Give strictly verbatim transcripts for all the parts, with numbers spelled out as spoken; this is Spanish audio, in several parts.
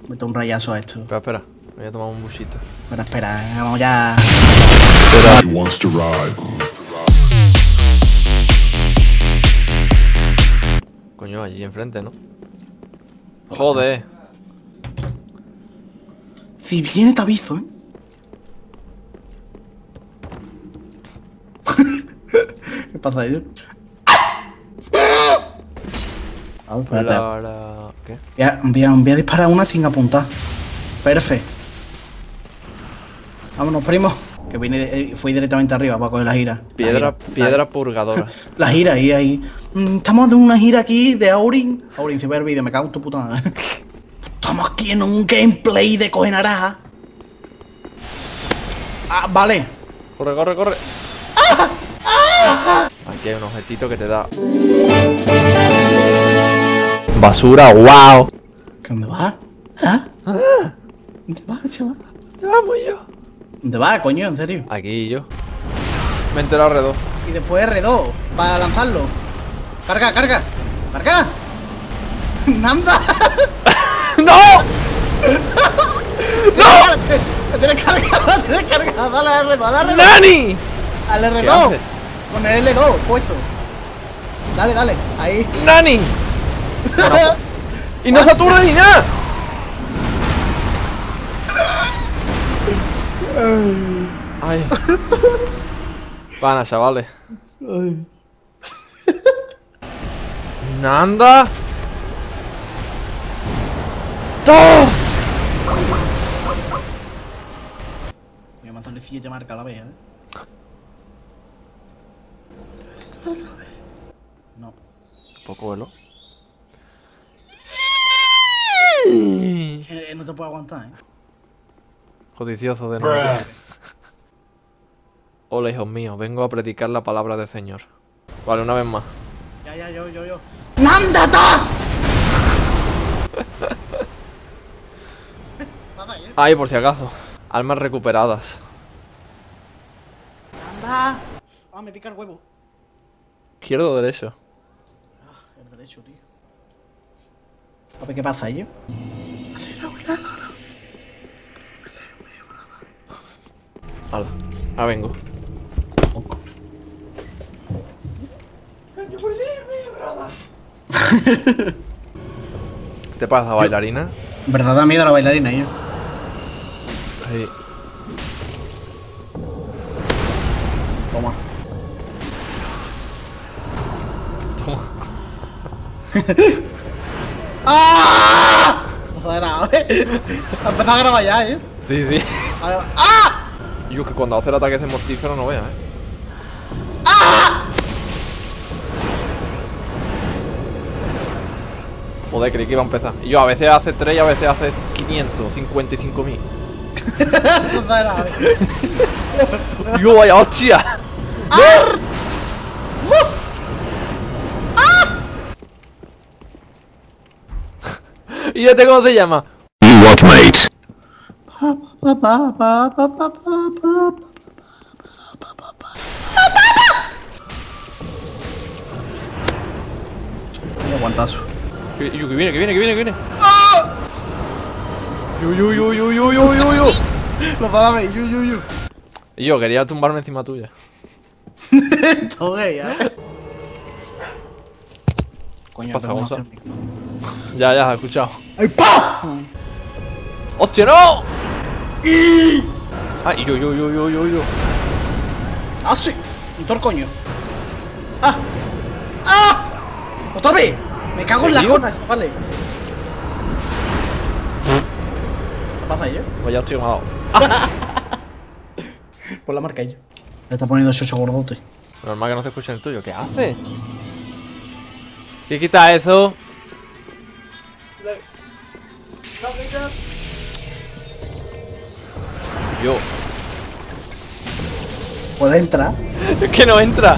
Meto un rayazo a esto. Espera, espera. Voy a tomar un buchito. Espera, espera, vamos ya. Espera. He wants to ride. Coño, allí enfrente, ¿no? Joder. Si viene te aviso, ¿eh? ¿Qué pasa ahí? Ah, espérate. Ahora... ¿Qué? Voy a, voy, a, voy a disparar una sin apuntar. Perfecto. Vámonos, primo. Que vine de, fui directamente arriba para coger la gira. Piedra, la gira. piedra la, purgadora. La gira, ahí, ahí. Mm, estamos de una gira aquí de Aurin. Aurin, si ve el vídeo, me cago en tu puta madre. Estamos aquí en un gameplay de coger naranja. Ah, vale. Corre, corre, corre. ¡Ah! ¡Ah! Aquí hay un objetito que te da. Basura, wow. ¿Dónde vas? ¿Ah? ¿Dónde vas, chaval? ¿Dónde vamos yo? ¿Dónde vas, coño? ¿En serio? Aquí yo. Me he enterado R dos. Y después R dos, para lanzarlo. Carga, carga. Carga. Nanda. ¡No! ¡No! La tienes cargada, la tienes cargada. Dale al R dos, dale al R dos. ¡Nani! Al R ¿Qué dos. hace? Con el L dos puesto. Dale, dale. Ahí. ¡Nani! No. Y no se aturde ni nada. Ay. Pana, chavales. Nanda. ¡Todo! Voy a mandarle siete marcas a la vez, ¿eh? No. Poco vuelo. Que no te puedo aguantar, ¿eh? Codicioso de nuevo. Hola, hijos míos, vengo a predicar la palabra del Señor. Vale, una vez más. Ya, ya, yo, yo, yo. ¡Nándata! Ay, por si acaso. Almas recuperadas. ¡Anda! Ah, me pica el huevo. Izquierdo o derecho. Ah, el derecho, tío. A ver qué pasa ahí. Hacer la buena Lola. Hala, ahora vengo. ¿Te pasa, bailarina? En verdad da miedo a la bailarina, yo. Sí. Toma. Toma. ¡Ah! Empezó a grabar, ¿eh? Ha empezado a grabar ya, ¿eh? Sí, sí. ¡Ah! Yo que cuando hace el ataque ese mortífero no veas, eh. ¡Ah! Joder, creí que iba a empezar. Y yo a veces hace tres y a veces hace quinientos, cincuenta y cinco mil. Empezó a grabar, ¿eh? Yo, vaya hostia. ¡Ah! ¿Y este cómo se llama? You what, mate? Pa, pa, pa, pa, pa, pa, pa, pa. Ay, aguantazo. Que, que viene, que viene, que viene, que viene. Yu, yu, yu, yu, yu, yu, yu, yu. Lo pagame, yu, yu, yu. Y yo quería tumbarme encima tuya. Todo gay, ¿eh? Coño, pasa, perdón, Gonza? no. Ya, ya, he escuchado. ¡Ay, pa! ¡Hostia, no! ¡Ay, yo, yo, yo, yo, yo, yo! ¡Ah, sí! Un toro coño. ¡Ah! ¡Ah! ¡Otra vez! Me cago en la ¿Seguido? cona, vale. ¿Qué pasa ahí, eh? Vaya hostia, me ha dado. Por la marca, yo. Le está poniendo chocho gordote. Normal que no se escuche el tuyo. ¿Qué hace? ¿Qué quita eso? Yo. ¿Puede entrar? Es que no entra.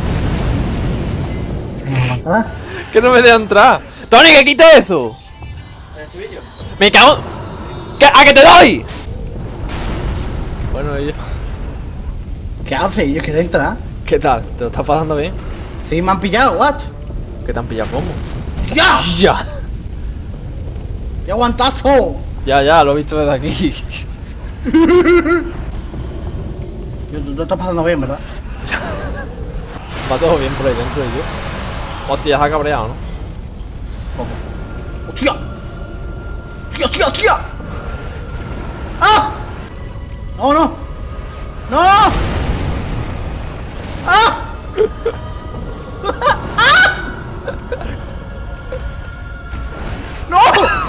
¿No va a entrar? Que no me deja entrar. ¡Tony, que quite eso! ¡Me cago! ¿Qué? ¡A que te doy! Bueno, ellos. ¿Qué hace? Yo quiero entrar. ¿Qué tal? ¿Te lo estás pasando bien? Sí, me han pillado, what? ¿Qué te han pillado? ¿Cómo? ¡Ya! ¡Ya! ¡Ya aguantazo! Ya, ya, lo he visto desde aquí. Yo, tú, tú estás pasando bien, ¿verdad? Va todo bien por ahí dentro de yo. Hostia, ya se ha cabreado, ¿no? Poco. ¡Hostia! ¡Hostia, hostia, hostia! ¡Ah! ¡No, no! ¡No! ¡Ah! ¡No!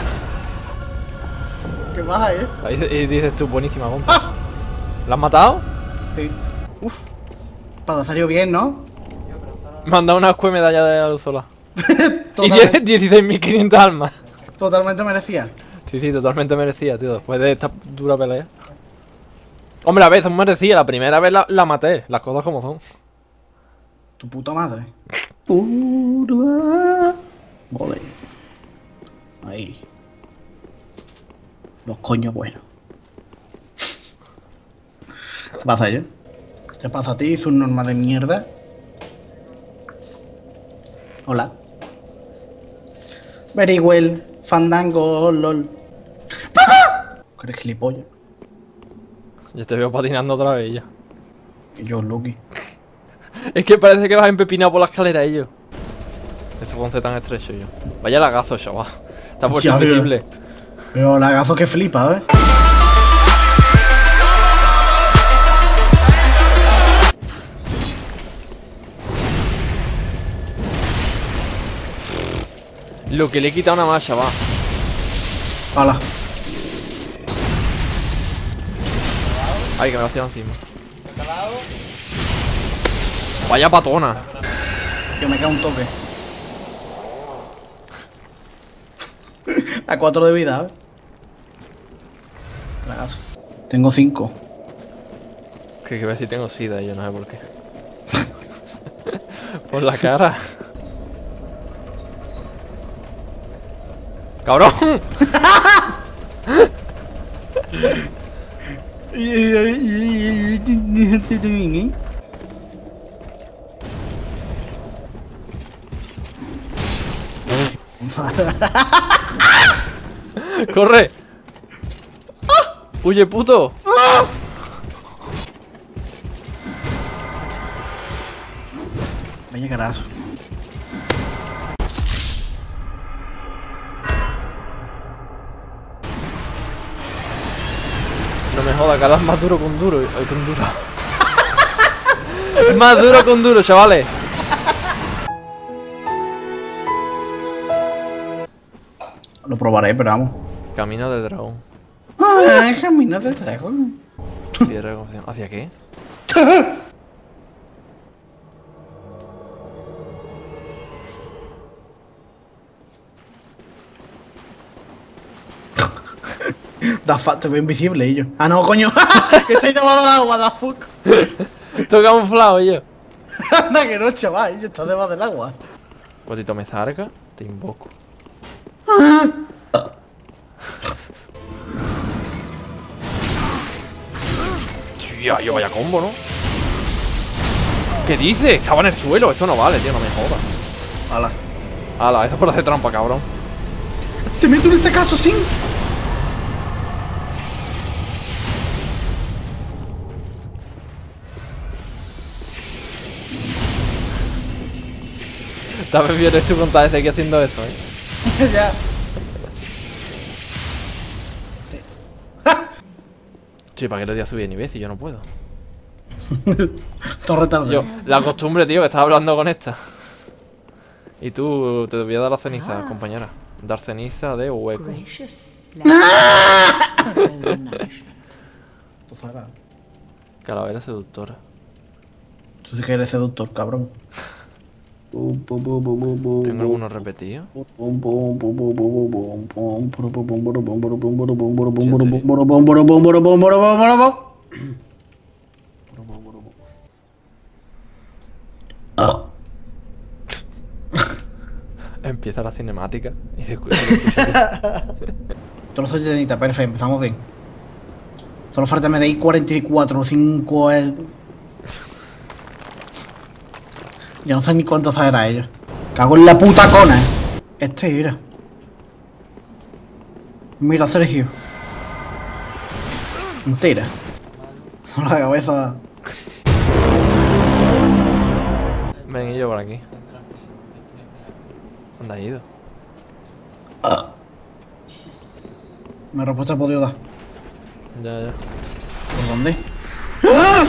¿Qué pasa, eh? Ahí y dices tú, buenísima, Gonza. ¡Ah! ¿La has matado? Sí. Uf. Para salió bien, ¿no? Me han dado una escuela medalla de la luz sola. Y Totalmente, dieciséis mil quinientas almas. totalmente merecía. Sí, sí, totalmente merecía, tío. Después de esta dura pelea. Hombre, a veces merecía. La primera vez la, la maté. Las cosas como son. Tu puta madre. Pura. Vale. Ahí. Los coños buenos. ¿Qué pasa, yo? ¿Qué te pasa a ti, subnormal de mierda? Hola. Very well. Fandango, lol. ¡Papá! ¿Eres gilipollas? Yo te veo patinando otra vez ya. Y yo, Lucky. Es que parece que vas empepinado por la escalera ellos. Ese ponce tan estrecho yo. Vaya lagazo, chaval. Está puesto Ya, invisible. Pero lagazo que flipa, ¿eh? Lo que le he quitado una más, chaval. Hala. Ay, que me lo has tirado encima. Vaya patona. Que me queda un toque. A cuatro de vida, ¿eh? Tragazo. Tengo cinco. Que, que ver si tengo sida y yo no sé por qué. Por la cara. ¡Cabrón! ¡Corre! ¡Huye, puto! Vaya carazo. No me jodas, cada vez más duro con duro. Ay, con duro. Más duro con duro, chavales. Lo probaré, pero vamos. Camino de dragón. Ah, camino de dragón. Piedra de confesión. ¿Hacia qué? Da fa te veo invisible, y yo. Ah, no, coño. Que estoy debajo del agua, da fuck. Estoy camuflado yo. Anda, que no, chaval. Yo estoy debajo del agua. Potito me zarga, te invoco. Tía, yo vaya combo, ¿no? ¿Qué dices? Estaba en el suelo, esto no vale, tío, no me jodas. Hala. Hala, eso es por hacer trampa, cabrón. Te meto en este caso, sí. También vienes tú con tal aquí haciendo eso, eh. Ya. Sí, ¿para qué le voy a subir de nivel si yo no puedo? Todo retardado. Yo, la costumbre, tío, que estás hablando con esta. Y tú te voy a dar la ceniza, compañera. Dar ceniza de hueco. Tú sabes. Calavera seductora. Tú sí que eres seductor, cabrón. Tengo algunos repetidos. Empieza la cinemática y se escucha. Trozo de llenita, perfecto, empezamos bien. Solo falta me de ahí cuarenta y cuatro, cinco. El... Yo no sé ni cuánto era ella. Cago en la puta cona. Este, mira. Mira, Sergio. Mentira. La cabeza. Ven y yo por aquí. ¿Dónde has ido? Ah. Mi respuesta he podido dar. Ya, ya. ¿Por dónde? ¡Ah!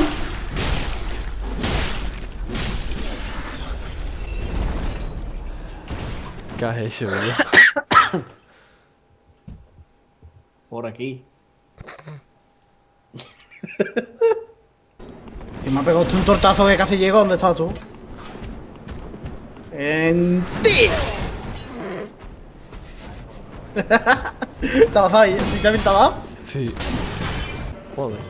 ¿Qué has hecho, bro? Por aquí. Si me ha pegado un tortazo que casi llegó, ¿dónde estás tú? ¡En ti! ¿Te has pasado ahí? ¿Te también te has dado? Sí. Joder.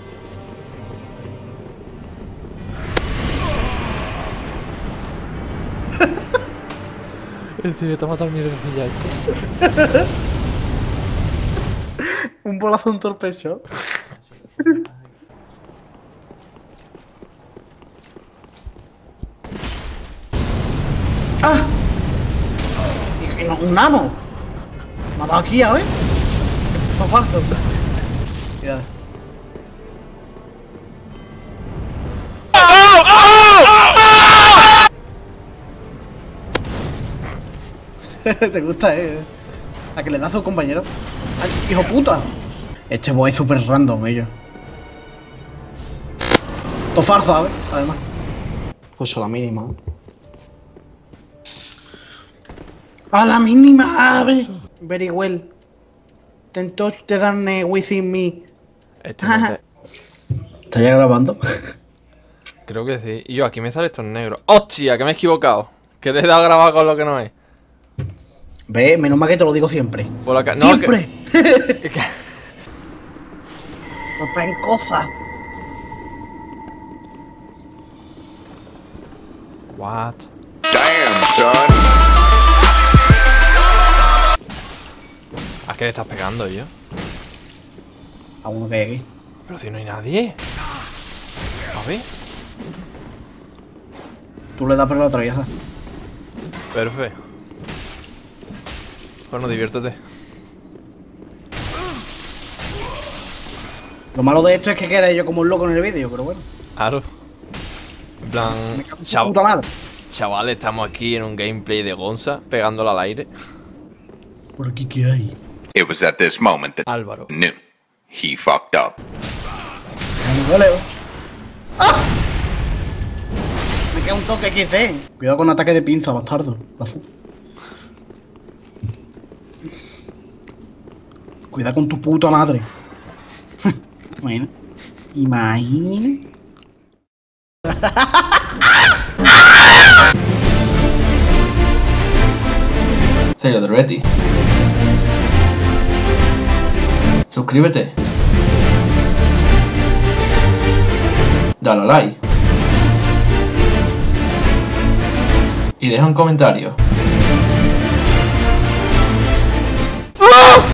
En serio, te ha matado mierdecilla esto. Un bolazo, un torpecho. ¡Ah! Y- y no, un amo. Me ha dado aquí, ¿eh? Esto es falso. Mira. Te gusta, eh. A que le das a un compañero. Ay, hijo puta. Este boy es súper random, ellos. Todo farsa, ¿sabes? Además. Pues a la mínima. A la mínima, ave. Very well. Then touch the darkness within me. Este no te... ¿Estás ya grabando? Creo que sí. Y yo, aquí me sale esto en negro. ¡Hostia! Que me he equivocado. Que te he dado a grabar con lo que no es. Ve, menos mal que te lo digo siempre. Por la ca... no, ¡Siempre! Que... que- No traen cosas. What? Damn, son. ¿A qué le estás pegando, yo? A uno que hay aquí. Pero si no hay nadie. A ver. Tú le das pero la atraviesas. Perfecto. Bueno, diviértete. Lo malo de esto es que quede yo como un loco en el vídeo, pero bueno. Claro. En plan... Me cago en tu chav- puta madre. Chavales, estamos aquí en un gameplay de Gonza, pegándola al aire. ¿Por aquí qué hay? It was at this moment that Álvaro. knew he fucked up. Me duele. ¡Ah! Me queda un toque equis de. Cuidado con ataque de pinza, bastardo. La fu. Cuidado con tu puta madre. Bueno. Imagina. Sergio Derbetti. Suscríbete. Dale a like. Y deja un comentario.